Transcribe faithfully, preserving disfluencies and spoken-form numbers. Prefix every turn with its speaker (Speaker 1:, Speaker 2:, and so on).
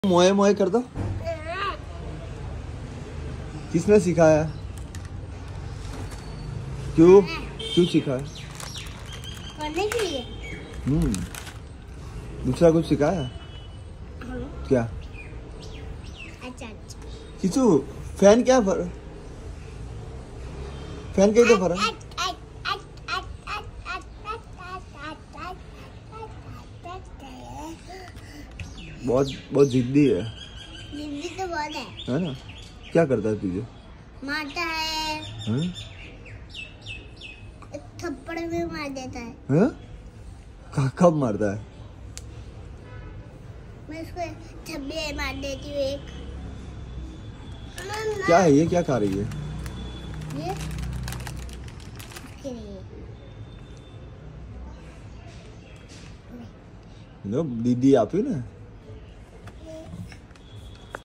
Speaker 1: मोए मोए कर दो। किसने सिखाया? क्यों क्यों सिखाया?
Speaker 2: करने के लिए।
Speaker 1: हम्म दूसरा कुछ सिखाया? क्या?
Speaker 2: अच्छा अच्छा।
Speaker 1: किचू फैन क्या फर फैन कहीं तो फरा बहुत बहुत जिद्दी है।
Speaker 2: जिद्दी तो बहुत है।
Speaker 1: है ना? क्या करता है तुझे?
Speaker 2: मारता है।
Speaker 1: हैं?
Speaker 2: एक थप्पड़ में मार देता है।
Speaker 1: हैं? कब मारता है?
Speaker 2: मैं उसको छब्बे मार देती हूँ एक।
Speaker 1: क्या है ये? क्या खा रही है
Speaker 2: ये? इसके लिए।
Speaker 1: लो दीदी आप ही ना।